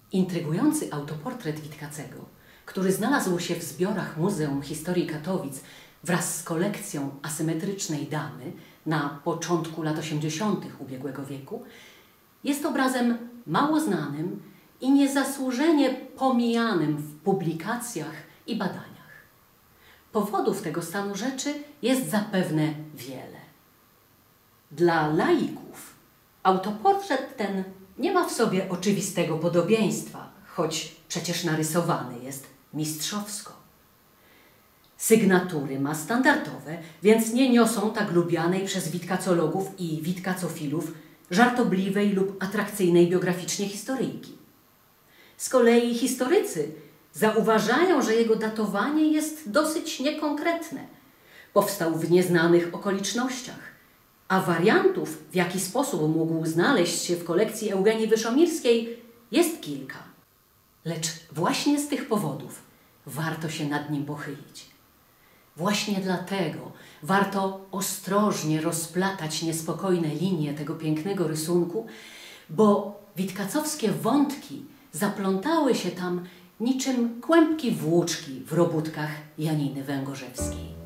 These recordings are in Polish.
Intrygujący autoportret Witkacego, który znalazł się w zbiorach Muzeum Historii Katowic wraz z kolekcją asymetrycznej damy na początku lat 80. ubiegłego wieku, jest obrazem mało znanym i niezasłużenie pomijanym w publikacjach i badaniach. Powodów tego stanu rzeczy jest zapewne wiele. Dla laików autoportret ten nie ma w sobie oczywistego podobieństwa, choć przecież narysowany jest mistrzowsko. Sygnatury ma standardowe, więc nie niosą tak lubianej przez witkacologów i witkacofilów żartobliwej lub atrakcyjnej biograficznie historyjki. Z kolei historycy zauważają, że jego datowanie jest dosyć niekonkretne. Powstał w nieznanych okolicznościach, a wariantów, w jaki sposób mógł znaleźć się w kolekcji Eugenii Wyszomirskiej, jest kilka. Lecz właśnie z tych powodów warto się nad nim pochylić. Właśnie dlatego warto ostrożnie rozplatać niespokojne linie tego pięknego rysunku, bo witkacowskie wątki zaplątały się tam niczym kłębki włóczki w robótkach Janiny Węgorzewskiej.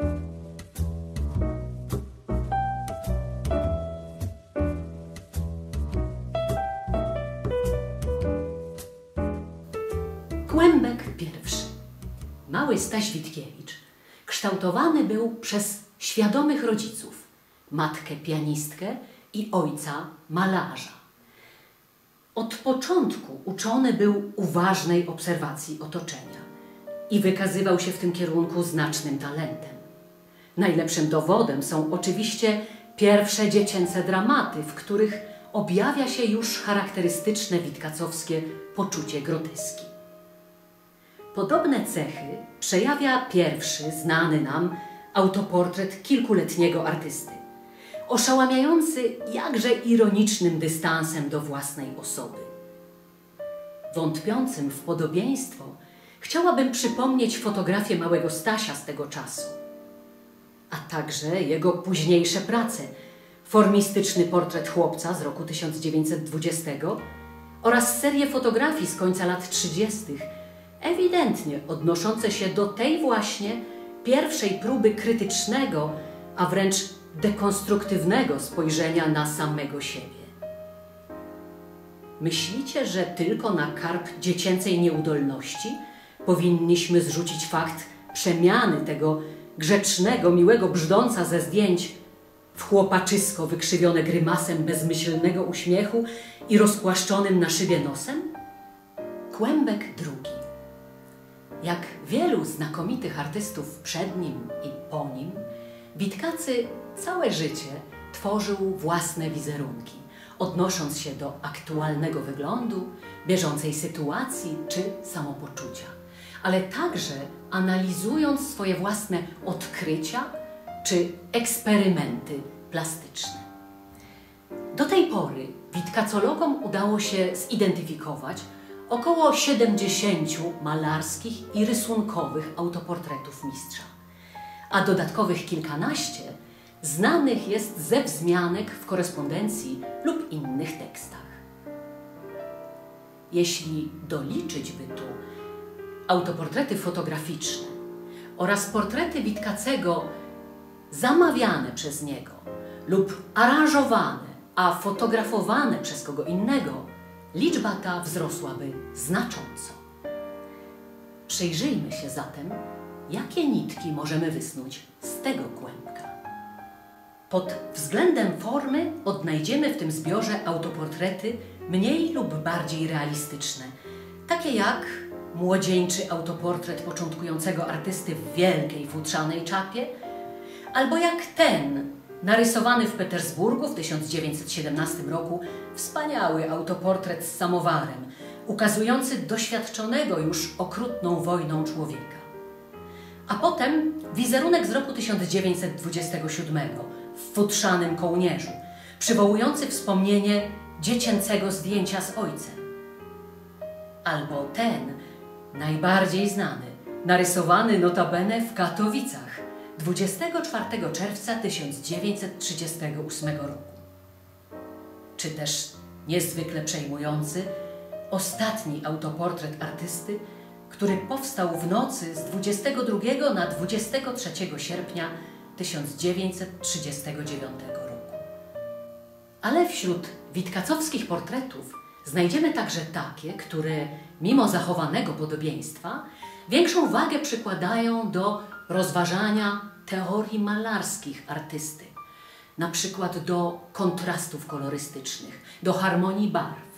Kłębek pierwszy. Mały Staś Witkiewicz kształtowany był przez świadomych rodziców, matkę pianistkę i ojca malarza. Od początku uczony był uważnej obserwacji otoczenia i wykazywał się w tym kierunku znacznym talentem. Najlepszym dowodem są oczywiście pierwsze dziecięce dramaty, w których objawia się już charakterystyczne witkacowskie poczucie groteski. Podobne cechy przejawia pierwszy, znany nam, autoportret kilkuletniego artysty, oszałamiający jakże ironicznym dystansem do własnej osoby. Wątpiącym w podobieństwo chciałabym przypomnieć fotografię małego Stasia z tego czasu, a także jego późniejsze prace, formistyczny portret chłopca z roku 1920 oraz serię fotografii z końca lat 30., ewidentnie odnoszące się do tej właśnie pierwszej próby krytycznego, a wręcz dekonstruktywnego spojrzenia na samego siebie. Myślicie, że tylko na karb dziecięcej nieudolności powinniśmy zrzucić fakt przemiany tego grzecznego, miłego brzdąca ze zdjęć w chłopaczysko wykrzywione grymasem bezmyślnego uśmiechu i rozpłaszczonym na szybie nosem? Kłębek drugi. Jak wielu znakomitych artystów przed nim i po nim, Witkacy całe życie tworzył własne wizerunki, odnosząc się do aktualnego wyglądu, bieżącej sytuacji czy samopoczucia, ale także analizując swoje własne odkrycia czy eksperymenty plastyczne. Do tej pory witkacologom udało się zidentyfikować około 70 malarskich i rysunkowych autoportretów mistrza, a dodatkowych kilkanaście znanych jest ze wzmianek w korespondencji lub innych tekstach. Jeśli doliczyć by tu autoportrety fotograficzne oraz portrety Witkacego zamawiane przez niego lub aranżowane, a fotografowane przez kogo innego, liczba ta wzrosłaby znacząco. Przyjrzyjmy się zatem, jakie nitki możemy wysnuć z tego kłębka. Pod względem formy odnajdziemy w tym zbiorze autoportrety mniej lub bardziej realistyczne, takie jak młodzieńczy autoportret początkującego artysty w wielkiej futrzanej czapie, albo jak ten, narysowany w Petersburgu w 1917 roku, wspaniały autoportret z samowarem, ukazujący doświadczonego już okrutną wojną człowieka. A potem wizerunek z roku 1927 w futrzanym kołnierzu, przywołujący wspomnienie dziecięcego zdjęcia z ojcem. Albo ten, najbardziej znany, narysowany notabene w Katowicach 24 czerwca 1938 roku. Czy też niezwykle przejmujący ostatni autoportret artysty, który powstał w nocy z 22 na 23 sierpnia 1939 roku. Ale wśród witkacowskich portretów znajdziemy także takie, które mimo zachowanego podobieństwa większą wagę przykładają do rozważania teorii malarskich artysty, na przykład do kontrastów kolorystycznych, do harmonii barw.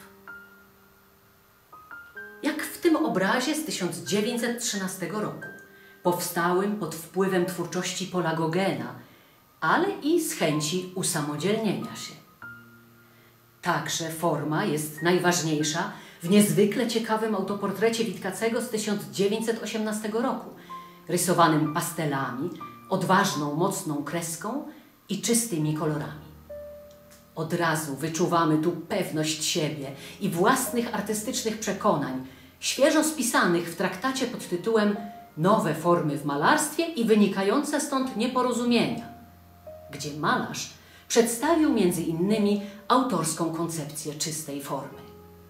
Jak w tym obrazie z 1913 roku, powstałym pod wpływem twórczości Paula Gaugena, ale i z chęci usamodzielnienia się. Także forma jest najważniejsza w niezwykle ciekawym autoportrecie Witkacego z 1918 roku, rysowanym pastelami, odważną, mocną kreską i czystymi kolorami. Od razu wyczuwamy tu pewność siebie i własnych artystycznych przekonań, świeżo spisanych w traktacie pod tytułem Nowe formy w malarstwie i wynikające stąd nieporozumienia, gdzie malarz przedstawił między innymi autorską koncepcję czystej formy.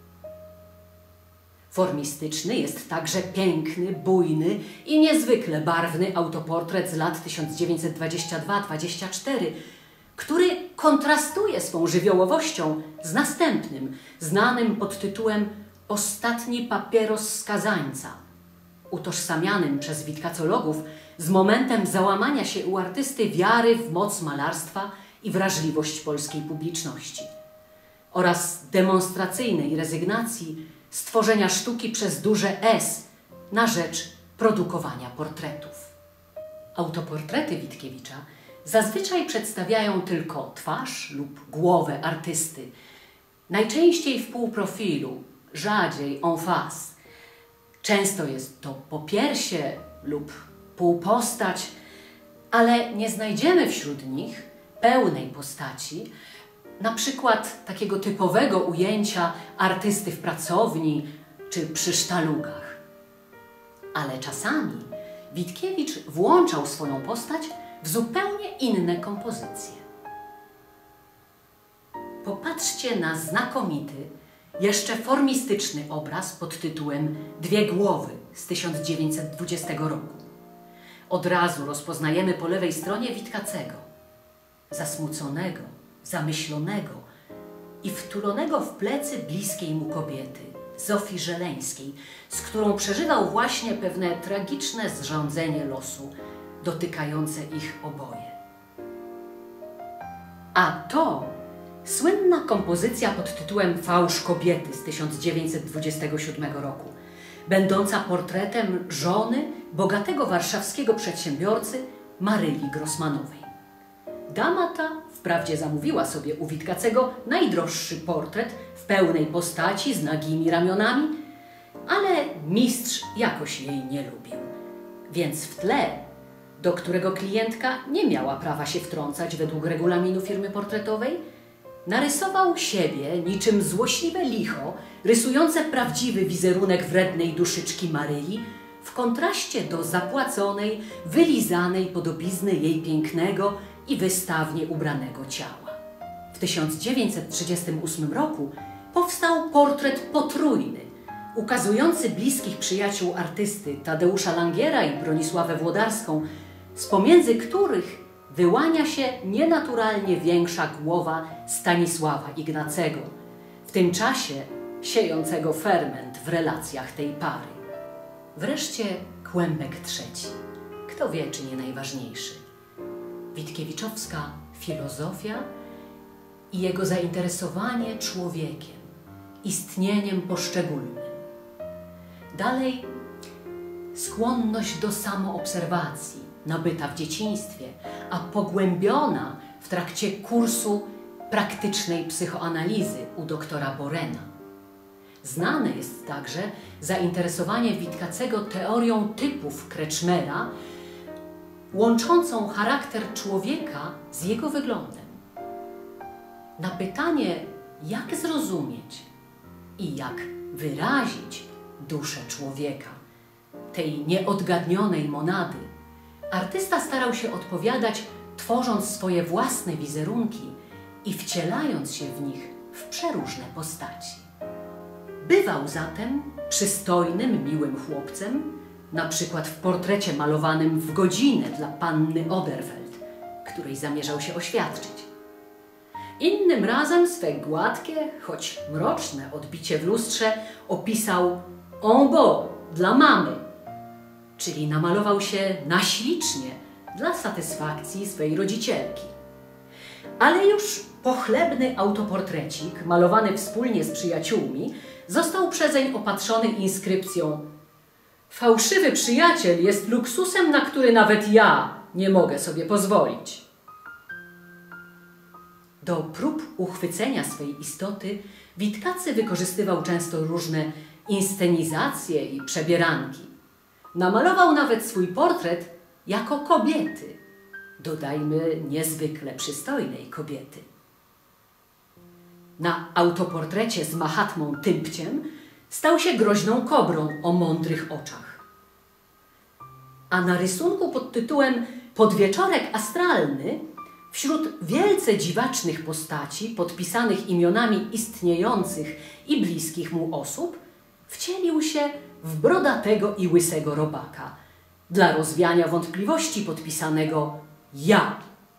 Formistyczny jest także piękny, bujny i niezwykle barwny autoportret z lat 1922-24, który kontrastuje swą żywiołowością z następnym, znanym pod tytułem Ostatni papieros skazańca, utożsamianym przez witkacologów z momentem załamania się u artysty wiary w moc malarstwa i wrażliwość polskiej publiczności oraz demonstracyjnej rezygnacji stworzenia sztuki przez duże S na rzecz produkowania portretów. Autoportrety Witkiewicza zazwyczaj przedstawiają tylko twarz lub głowę artysty, najczęściej w półprofilu, rzadziej en face. Często jest to popiersie lub półpostać, ale nie znajdziemy wśród nich pełnej postaci, na przykład takiego typowego ujęcia artysty w pracowni czy przy sztalugach. Ale czasami Witkiewicz włączał swoją postać w zupełnie inne kompozycje. Popatrzcie na znakomity, jeszcze formistyczny obraz pod tytułem Dwie głowy z 1920 roku. Od razu rozpoznajemy po lewej stronie Witkacego, zasmuconego, zamyślonego i wtulonego w plecy bliskiej mu kobiety, Zofii Żeleńskiej, z którą przeżywał właśnie pewne tragiczne zrządzenie losu dotykające ich oboje. A to słynna kompozycja pod tytułem Fałsz kobiety z 1927 roku, będąca portretem żony bogatego warszawskiego przedsiębiorcy Maryli Grossmanowej. Dama ta wprawdzie zamówiła sobie u Witkacego najdroższy portret w pełnej postaci z nagimi ramionami, ale mistrz jakoś jej nie lubił, więc w tle, do którego klientka nie miała prawa się wtrącać według regulaminu firmy portretowej, narysował siebie niczym złośliwe licho, rysujące prawdziwy wizerunek wrednej duszyczki Maryli w kontraście do zapłaconej, wylizanej podobizny jej pięknego i wystawnie ubranego ciała. W 1938 roku powstał portret potrójny, ukazujący bliskich przyjaciół artysty Tadeusza Langiera i Bronisławę Włodarską, z pomiędzy których wyłania się nienaturalnie większa głowa Stanisława Ignacego, w tym czasie siejącego ferment w relacjach tej pary. Wreszcie kłębek trzeci, kto wie, czy nie najważniejszy. Witkiewiczowska filozofia i jego zainteresowanie człowiekiem, istnieniem poszczególnym. Dalej skłonność do samoobserwacji, nabyta w dzieciństwie, a pogłębiona w trakcie kursu praktycznej psychoanalizy u doktora Borena. Znane jest także zainteresowanie Witkacego teorią typów Kretschmera, łączącą charakter człowieka z jego wyglądem. Na pytanie, jak zrozumieć i jak wyrazić duszę człowieka, tej nieodgadnionej monady, artysta starał się odpowiadać, tworząc swoje własne wizerunki i wcielając się w nich w przeróżne postaci. Bywał zatem przystojnym, miłym chłopcem, na przykład w portrecie malowanym w godzinę dla panny Oderfeld, której zamierzał się oświadczyć. Innym razem swe gładkie, choć mroczne odbicie w lustrze opisał en beau dla mamy, czyli namalował się na ślicznie dla satysfakcji swej rodzicielki. Ale już pochlebny autoportrecik, malowany wspólnie z przyjaciółmi, został przezeń opatrzony inskrypcją: fałszywy przyjaciel jest luksusem, na który nawet ja nie mogę sobie pozwolić. Do prób uchwycenia swej istoty Witkacy wykorzystywał często różne inscenizacje i przebieranki. Namalował nawet swój portret jako kobiety, dodajmy niezwykle przystojnej kobiety. Na autoportrecie z Mahatmą Tympciem stał się groźną kobrą o mądrych oczach. A na rysunku pod tytułem Podwieczorek astralny wśród wielce dziwacznych postaci podpisanych imionami istniejących i bliskich mu osób wcielił się w brodatego i łysego robaka, dla rozwiania wątpliwości podpisanego ja.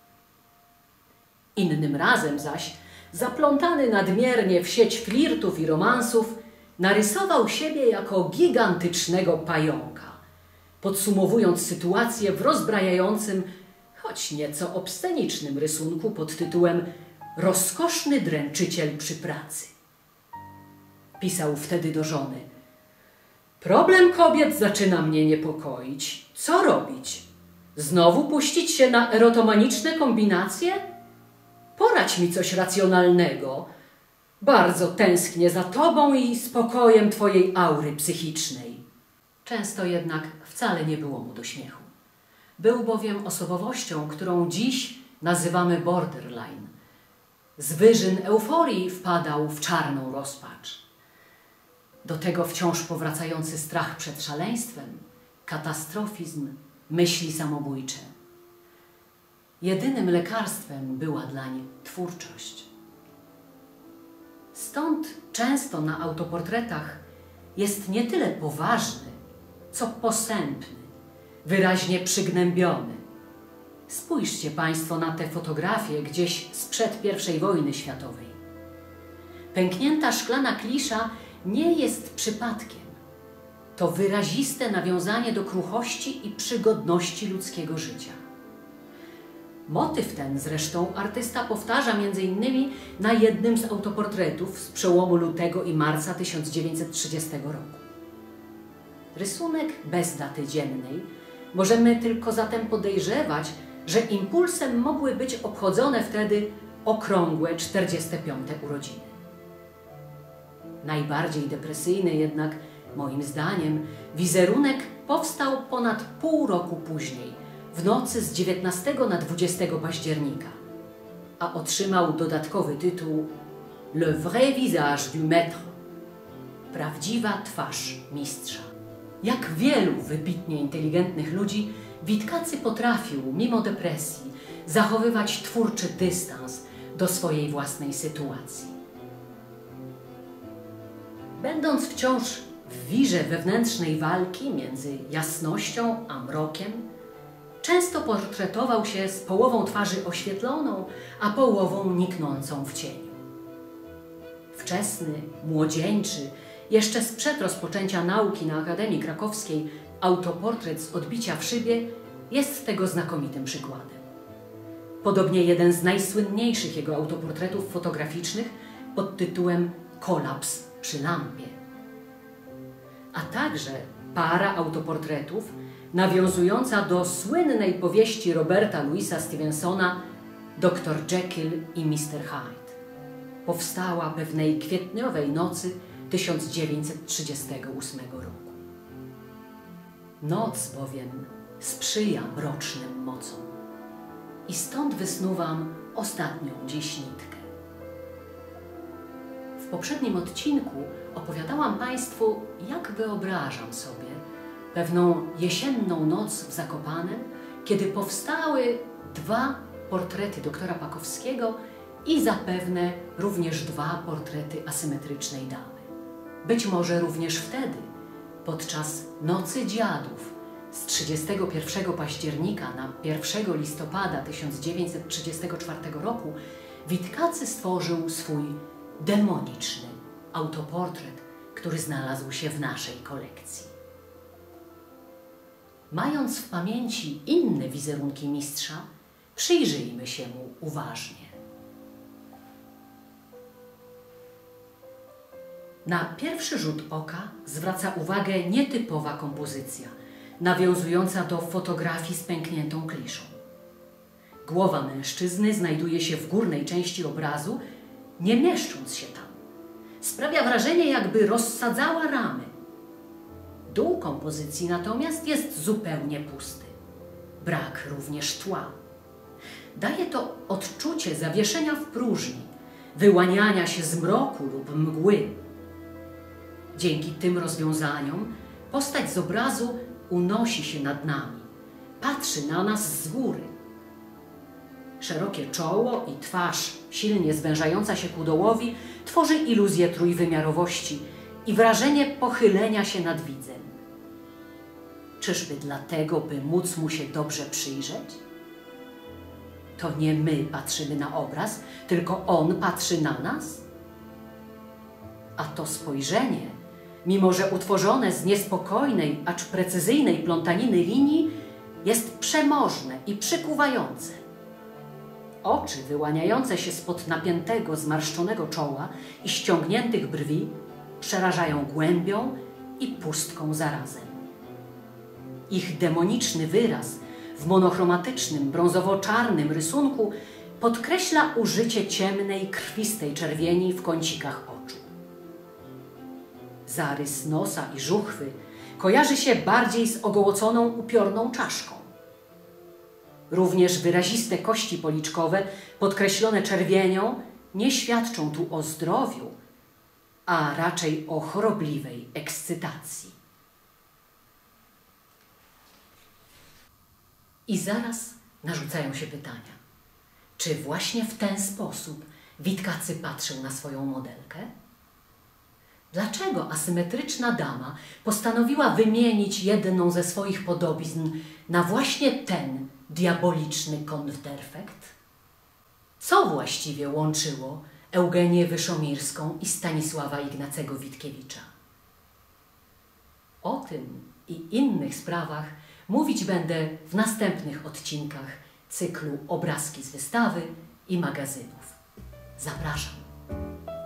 Innym razem zaś, zaplątany nadmiernie w sieć flirtów i romansów, narysował siebie jako gigantycznego pająka, podsumowując sytuację w rozbrajającym, choć nieco obscenicznym rysunku pod tytułem Rozkoszny dręczyciel przy pracy. Pisał wtedy do żony: problem kobiet zaczyna mnie niepokoić. Co robić? Znowu puścić się na erotomaniczne kombinacje? Poradź mi coś racjonalnego. Bardzo tęsknię za tobą i spokojem twojej aury psychicznej. Często jednak wcale nie było mu do śmiechu. Był bowiem osobowością, którą dziś nazywamy borderline. Z wyżyn euforii wpadał w czarną rozpacz. Do tego wciąż powracający strach przed szaleństwem, katastrofizm, myśli samobójcze. Jedynym lekarstwem była dlań twórczość. Stąd często na autoportretach jest nie tyle poważny, co posępny, wyraźnie przygnębiony. Spójrzcie Państwo na te fotografie gdzieś sprzed I wojny światowej. Pęknięta szklana klisza nie jest przypadkiem. To wyraziste nawiązanie do kruchości i przygodności ludzkiego życia. Motyw ten zresztą artysta powtarza m.in. na jednym z autoportretów z przełomu lutego i marca 1930 roku. Rysunek bez daty dziennej możemy tylko zatem podejrzewać, że impulsem mogły być obchodzone wtedy okrągłe 45. urodziny. Najbardziej depresyjny jednak, moim zdaniem, wizerunek powstał ponad pół roku później, w nocy z 19 na 20 października, a otrzymał dodatkowy tytuł Le vrai visage du maître, prawdziwa twarz mistrza. Jak wielu wybitnie inteligentnych ludzi, Witkacy potrafił, mimo depresji, zachowywać twórczy dystans do swojej własnej sytuacji. Będąc wciąż w wirze wewnętrznej walki między jasnością a mrokiem, często portretował się z połową twarzy oświetloną, a połową niknącą w cieniu. Wczesny, młodzieńczy, jeszcze sprzed rozpoczęcia nauki na Akademii Krakowskiej autoportret z odbicia w szybie jest tego znakomitym przykładem. Podobnie jeden z najsłynniejszych jego autoportretów fotograficznych pod tytułem Kolaps przy lampie. A także para autoportretów nawiązująca do słynnej powieści Roberta Louisa Stevensona Dr. Jekyll i Mr. Hyde. Powstała pewnej kwietniowej nocy 1938 roku. Noc bowiem sprzyja mrocznym mocom i stąd wysnuwam ostatnią dziś nitkę. W poprzednim odcinku opowiadałam Państwu, jak wyobrażam sobie pewną jesienną noc w Zakopanem, kiedy powstały dwa portrety doktora Pakowskiego i zapewne również dwa portrety asymetrycznej damy. być może również wtedy, podczas Nocy Dziadów z 31 października na 1 listopada 1934 roku, Witkacy stworzył swój demoniczny autoportret, który znalazł się w naszej kolekcji. Mając w pamięci inne wizerunki mistrza, przyjrzyjmy się mu uważnie. Na pierwszy rzut oka zwraca uwagę nietypowa kompozycja, nawiązująca do fotografii z pękniętą kliszą. Głowa mężczyzny znajduje się w górnej części obrazu, nie mieszcząc się tam. Sprawia wrażenie, jakby rozsadzała ramy. Dół kompozycji natomiast jest zupełnie pusty. Brak również tła. Daje to odczucie zawieszenia w próżni, wyłaniania się z mroku lub mgły. Dzięki tym rozwiązaniom postać z obrazu unosi się nad nami, patrzy na nas z góry. Szerokie czoło i twarz, silnie zwężająca się ku dołowi, tworzy iluzję trójwymiarowości i wrażenie pochylenia się nad widzem. Czyżby dlatego, by móc mu się dobrze przyjrzeć? To nie my patrzymy na obraz, tylko on patrzy na nas? A to spojrzenie, mimo że utworzone z niespokojnej, acz precyzyjnej plątaniny linii, jest przemożne i przykuwające. Oczy wyłaniające się spod napiętego, zmarszczonego czoła i ściągniętych brwi przerażają głębią i pustką zarazem. Ich demoniczny wyraz w monochromatycznym, brązowo-czarnym rysunku podkreśla użycie ciemnej, krwistej czerwieni w kącikach oczu. Zarys nosa i żuchwy kojarzy się bardziej z ogołoconą, upiorną czaszką. Również wyraziste kości policzkowe, podkreślone czerwienią, nie świadczą tu o zdrowiu, a raczej o chorobliwej ekscytacji. I zaraz narzucają się pytania. Czy właśnie w ten sposób Witkacy patrzył na swoją modelkę? Dlaczego asymetryczna dama postanowiła wymienić jedną ze swoich podobizn na właśnie ten diaboliczny kontrefekt? Co właściwie łączyło Eugenię Wyszomirską i Stanisława Ignacego Witkiewicza? O tym i innych sprawach mówić będę w następnych odcinkach cyklu Obrazki z wystawy i magazynów. Zapraszam.